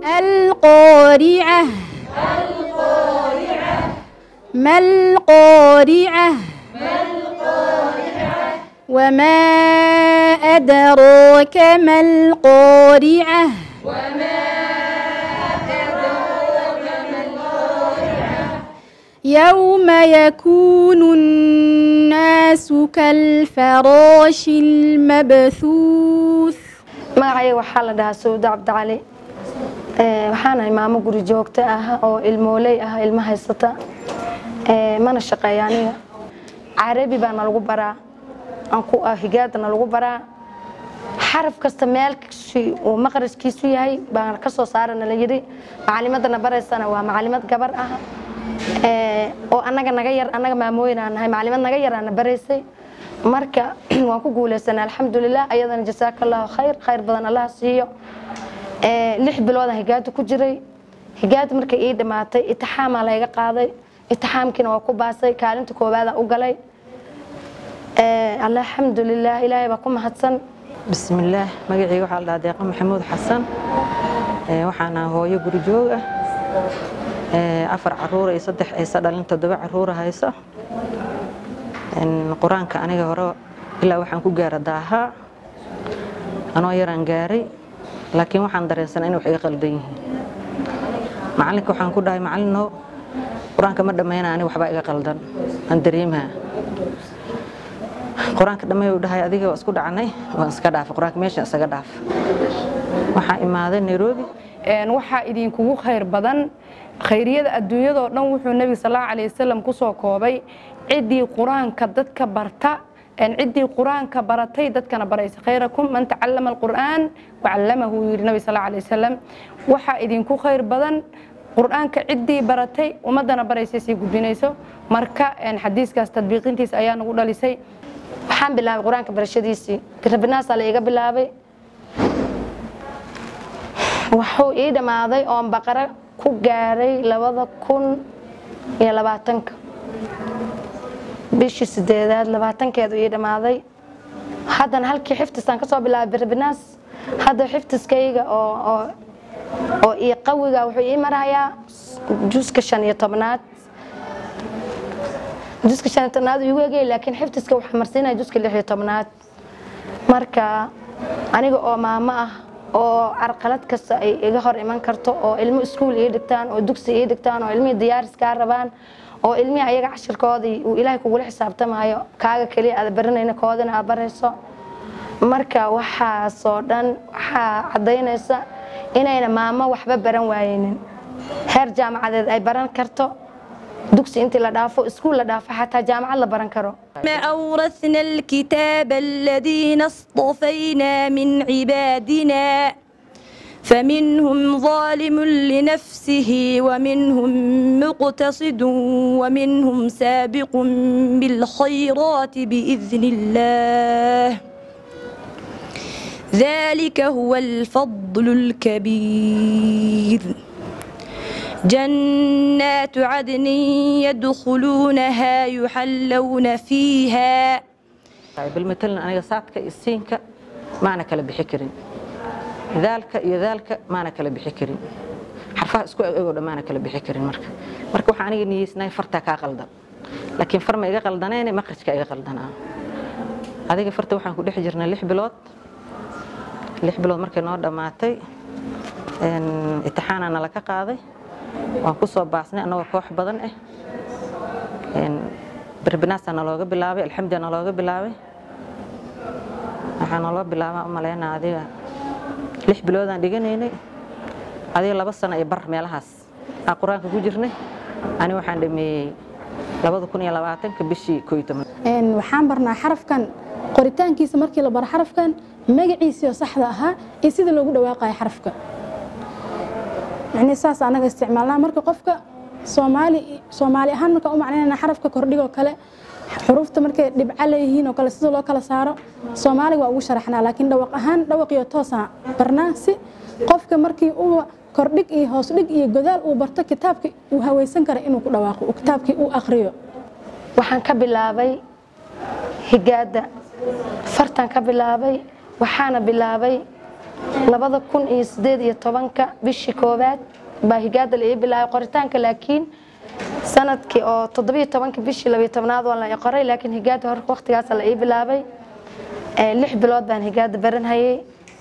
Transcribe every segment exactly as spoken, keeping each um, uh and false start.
القارعة ما القارعة وما أدراك ما القارعة يوم يكون الناس كالفراش المبثوث. magacayga waxaa la dhahaa Sawda Cabdi Cali ee waxaan ahay maamo guri joogta ah oo ilmooley ah ilma haysata ee mana shaqeeyaniga Carabi baan lagu baraa aan ku ah higaadana lagu baraa xaraf kasta meelkiisu oo maqrashkiisu yahay baan ka soo saarana la yiri macalimadana bareysana waa macalimad gabar ah ee oo anaga naga yar anaga maamooyina nahay macalimad naga yar aan bareysay marka waan ku guuleysanaa alxamdulillah ayadana jasaakallahu khayr khayr badan Allah siiyo ee lix bilood higaad ku jiray higaad markay ii dhamaatay imtixaan la iga qaaday imtixaankina waa ku baasay kaalinta koobaad u galay ee alxamdulillah ilaahay ba ku mahadsan. bismillaah magacayga waxa la dhahaa Deeqa Maxamuud Xasan ee waxaan hooyo guri joog ah ee afar caruur iyo saddex ay sadalin toddoba caruur hayso in quraanka aniga hore ilaa waxaan ku gaara daaha anoo yaraan gaaray laakiin waxaan dareensanaa in wax iga qaldan yihiin macalinka waxaan ku dhahay macalino quraanka ma dhameeyana ani waxba iga qaldan aan dareemaa quraanka dhameeyo dhahay adiga waa isku dhacnay waan iska dhaafay quraanka meesha isaga dhaaf waxa imaaday Nairobi een waxa idin kugu khayr badan khayriyada adduunyada oo dhan wuxuu nabi sallallahu alayhi wasallam ku soo koobay cidii quraanka dadka barta ان عدي القرآن كبرتي دت كان بريس خيركم من تعلم القرآن وعلمه النبي صلى الله عليه وسلم وحا إذن كو خير بدن قرآن كعدي برتي ومدنا بريس يسي قدينيسو مركا ان حديث كاس تطبيقين تيس ايان نقول لسي وحان بالله القرآن كبرشديسي كتب الناس على ايقا بالله وحو ايدا ماضي اوان بقرة كو قاري لوضا كون يا لباتنك بيشي سديدات لباتن كيدو يدماداي حدن halkii xiftistan ka soo bilaabay Barbinaas hada xiftiskayga oo oo oo ii qawiga wuxuu ii marayaa juuska shan iyo tobnaad juuska shan iyo tobnaad uu weegay laakiin xiftiska waxa marsiinay juuska lix iyo tobnaad marka aniga oo maama ah oo arqalad kasta ay iga hor iman karto oo ilmo iskuul ii dhigtaan oo dugsi ii dhigtaan oo ilmo diyaariska rabaan oo ilmi ayaga cashirkoodii uu ilaahay kugu xisaabtamayo kaaga kaliya aad baranayna koodina aad barayso marka waxa soo dhan waxa cadeynaysa inayna maamo waxba baran waayeen heer jaamacadeed ay baran karto dugsi intii la dhaafo iskuul la dhaafo xataa jaamacad la baran karo. ما أورثنا الكتاب الذين اصطفينا من عبادنا فمنهم ظالم لنفسه ومنهم مقتصد ومنهم سابق بالخيرات بإذن الله ذلك هو الفضل الكبير جنات عدن يدخلونها يحلون فيها بالمثل أنا ساعتك السينك معنى كلا بحكرين ذلك iyo dalka maana kala bixi karin xarfaha isku eego dhamaana kala bixi karin marka marka waxa aniga niyeysnay farta ka qaldan laakiin farma iga qaldaneen maqrajka iga qaldanaa adiga farta waxaan ku dhex jirnay lix bilood lix bilood markay noo dhamaatay in imtixaanana la ka qaaday waan ku soo baasnay anagoo koox badan ah in Barbinaasana looga bilaabay alxamdulillah looga bilaabay waxaan loo bilaabay umaleynaa adiga lix bilood aan dhiganaynay adiga laba sano ay bar meelahaas aan quraanka ku jirnay ani waxaan dhameeyay laba kun iyo labaatan ka bishii koob iyo toban een waxaan barnaa xarafkan qoritaankiisa markii la bar xarafkan magaciisa saxda ah iyo sida loogu dhawaaqay xarafka yani saas anaga isticmaalnaa marka qofka Soomaali Soomaali ahaan marka u macnaynaa xarafka kordhigo kale xurufta markay dhibca leeyihiin oo kale sida loo kala saaro Soomaali waa ugu sharaxnaa laakiin dhawaq ahaan dhawaqiyo toosa barnaasi qofka markii uu kordhig iyo hoos dhig iyo godaal uu barto kitaabka uu hawaysan karo inuu ku dhawaaqo kitaabkii uu akhriyo waxaan ka bilaabay higaada fartan ka bilaabay waxaana bilaabay labada kun iyo sideed iyo tobanka bishii koowaad baa higaada la ii bilaabay qoritaanka laakiin sanadkii oo toddobiyo tobanka bishii labiyo tobnaad waa la qoray laakiin higaada hor waqtigaas la ii bilaabay ee lix bilood baan higaada baranayay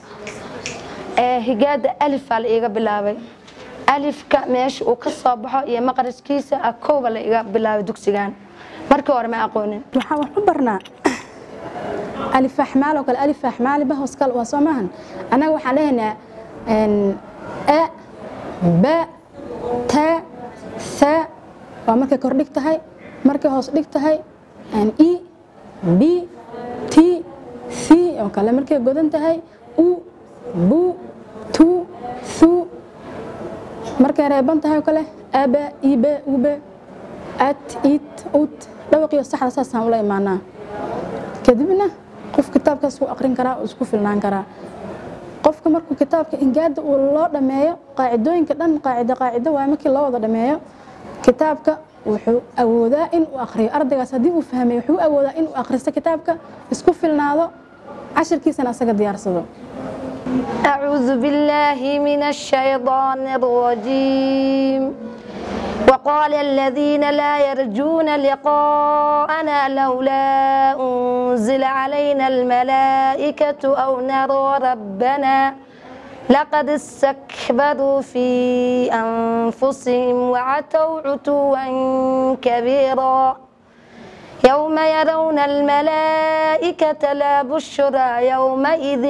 ee higaada alif la iiga bilaabay alifka meesha uu ka soo baxo iyo maqriskiisa akooba la iiga bilaabay dugsigan markii hore ma aqoonin waxaan wax u barnaa alif ahmaal oo kale alif ahmaal ba hoos kale waa Soomahan anaga waxaan leeyahay een a ba ta sa waa markay kor dhigtahay markay hoos dhigtahay an i b t c oo kale markay godan tahay u bu tu su markay reeban tahay oo kale aba iba uba at it ut dhawaqiyo saxda saasaan ula imaanaa kadibna qof kitaabkaas uu aqrin karaa oo isku filnaan karaa qofka markuu kitaabka ingaada uu loo dhameeyo qaacidooyinka dhan qaacida qaacida waa markii loo wada dhameeyo kitaabka wuxuu awoodaa in uu aqriyo ardaygaas hadii uu fahmay wuxuu awoodaa in uu aqristo kitaabka isku filnaado cashirkiisana asaga diyaarsado أعوذ بالله من الشيطان الرجيم وقال الذين لا يرجون لقاءنا لولا أنزل علينا الملائكة أو نرى ربنا لقد استكبروا في أنفسهم وعتوا عتوا كبيرا يوم يرون الملائكة لا بشرى يومئذ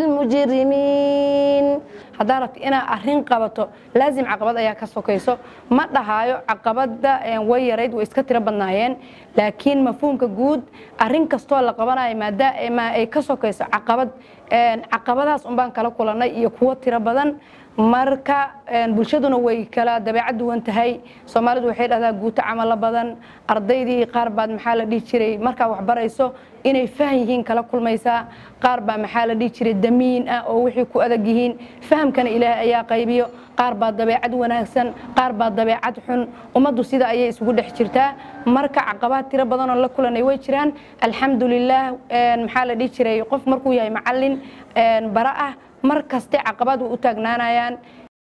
للمجرمين haddaan rabto inaa arrin qabato laazim caqabad ayaa ka sokayso ma dhahaayo caqabada way yarayd way iska tiro badnaayeen laakiin mafhuumka guud arrin kastoo la qabanayo maadaama ay ka sokayso caqabad caqabadaas un baan kala kulanay iyo kuwo tiro badan marka bulshaduna way kala dabeecad duwan tahay Soomaalidu waxay dhahdaa guuta camal badan ardaydii qaar baad maxaa la dhigi jiray marka wax barayso inay fahmiyiin kala kulmaysa qaar baa maxaa la dhigi jiray damiin ah oo wixii ku adag yihiin fahamkana Ilaahay ayaa qaybiyo qaar baa dabeecad wanaagsan qaar baa dabeecad xun umadu sida ayay isugu dhex jirtaa marka caqabad tiro badan oo la kulanay way jiraan alxamdulillah maxaa la dhigi jiray qof markuu yahay macallin bara ah markaste caqabad u taagnaanayaan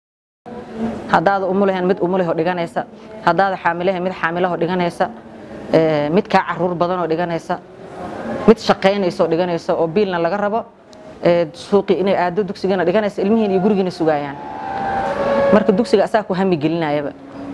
hadaad umulahan mid umulaho dhiganaysa hadaad xaamilaha mid xaamilaho dhiganaysa ee mid ka caruur badan oo dhiganaysa mid shaqeynayso dhiganaysa oo biilna laga rabo ee suuqi inay aado dugsigana dhiganaysa ilmihiin iyo gurigiina sugayaan marka dugsiga asaa ku hami gelinayaba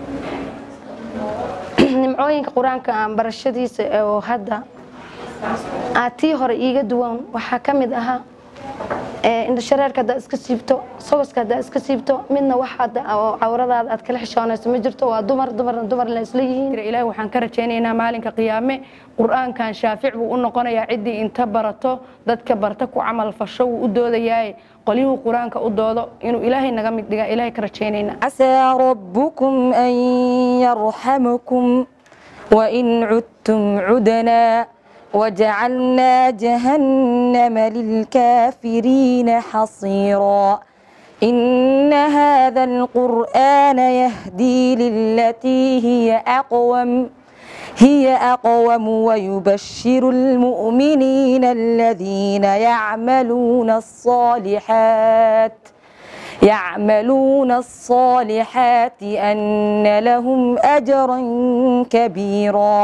nimcooyinka quraanka aan barashadiisa oo hadda aatii hore iiga duwan waxa kamid aha in shareerka da iska siibto sooska da iska siibto midna waxa awradaada aad kala xishoonayso ma jirto waa dumar dumar dumar la isla yihiin Ilaahay waxaan ka rajaynaynaa maalinka qiyaame quraankan shaafic buu u noqonayaa cidii inta barato dadka barta ku amal fasho u doodayaa qoliyuu quraanka u doodo inuu Ilaahay naga mid dhiga Ilaahay ka rajaynaynaa asaa rabbukum an yarhamukum wa in udtum udna وجعلنا جهنم للكافرين حصيرا إن هذا القرآن يهدي للتي هي أقوم هي أقوم ويبشر المؤمنين الذين يعملون الصالحات يعملون الصالحات أن لهم أجرا كبيرا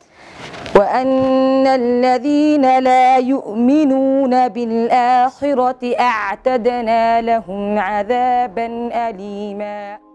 وأن الذين لا يؤمنون بالآخرة أعتدنا لهم عذابا أليما.